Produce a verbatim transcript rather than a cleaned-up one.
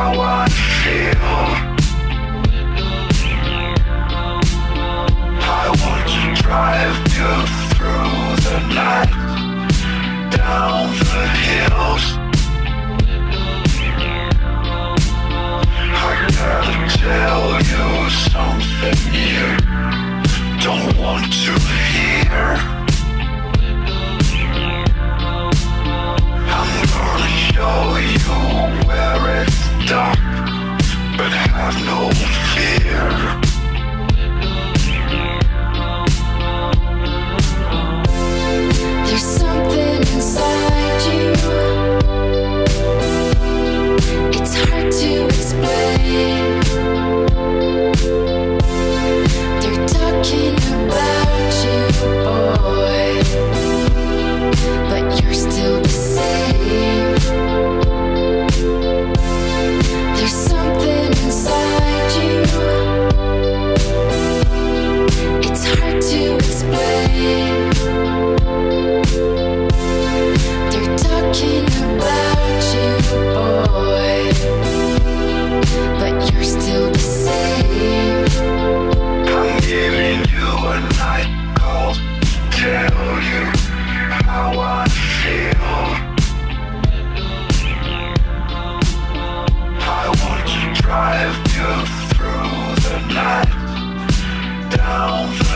how I feel. I want to drive you through the night, down the hills. I gotta tell you something you don't want to hear. I'm gonna show you where it's dark, but have no fear. There's something inside you. It's hard to explain. They're talking about you, boy, but you're still the same. There's something inside you. It's hard to explain. They're talking about you, boy, but you're still the same. I'm giving you a night call to tell you how I feel. I want to drive you through the night, down the